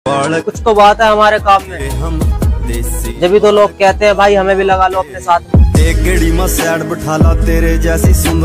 कुछ तो बात है हमारे काम में, हम जब भी तो लोग कहते हैं भाई हमें भी लगा लो अपने साथ। एक गेड़ी में सैड बिठाला तेरे जैसी सुंदर